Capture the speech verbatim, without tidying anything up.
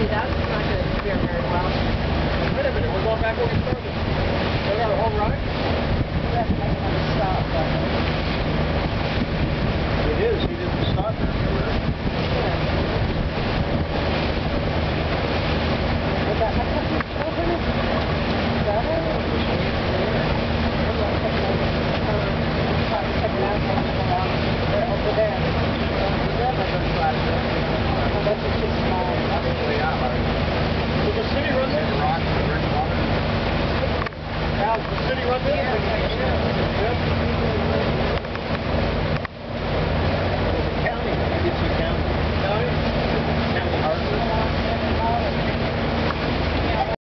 that's not going to steer very well. Wait a minute, we're going back where we started.